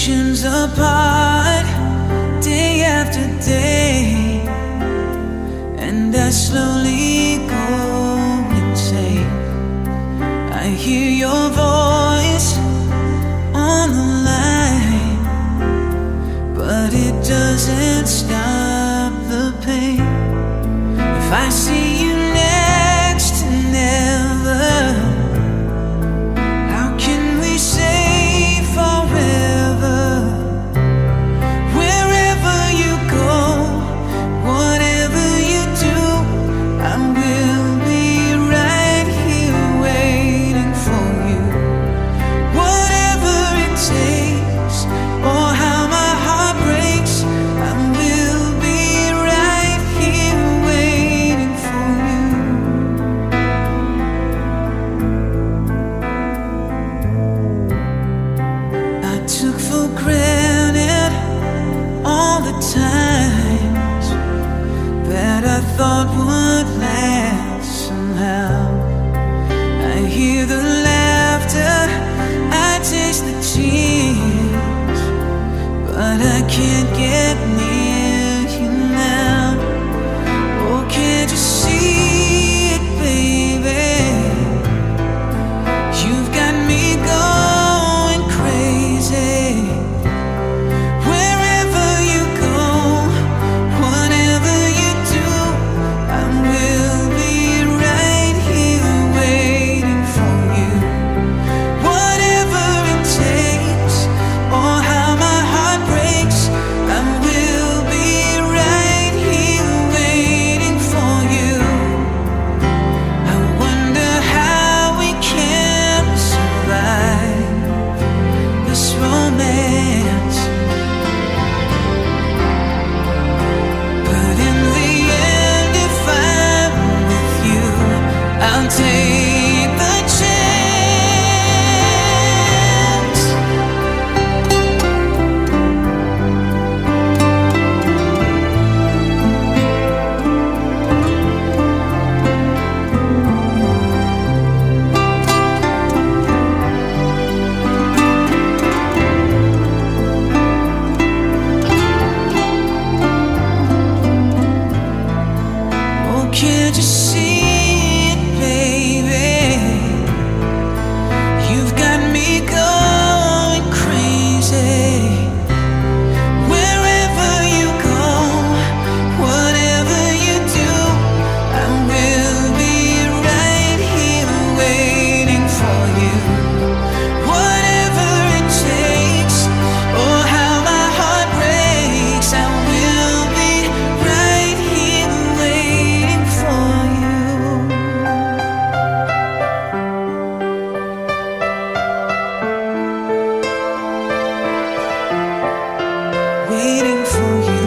Oceans apart, day after day, and I slowly go insane. I hear your voice on the line, but it doesn't stop the pain. If I see you next to never, how can we say forever? Wherever you go, whatever you do, I will be right here waiting for you. Whatever it takes, or how my heart breaks, I will be right here waiting for you. I took for granted all the times that I thought would last somehow. I hear the laughter, I taste the tears, but I can't get near you now. Oh, can't you see it, baby? You've got me going crazy. Wherever you go, whatever you do, I will be right here waiting for you. Whatever it takes, or how my heart breaks, I will be right here waiting for you. I wonder how we can survive this romance, but in the end, if I'm with you, I'll take the chance. Oh, can't you see it, baby? You've got me going crazy. Wherever you go, whatever you do, I will be right here waiting for you. Whatever it takes, or how my heart breaks, I will be right here waiting for you. Waiting for you.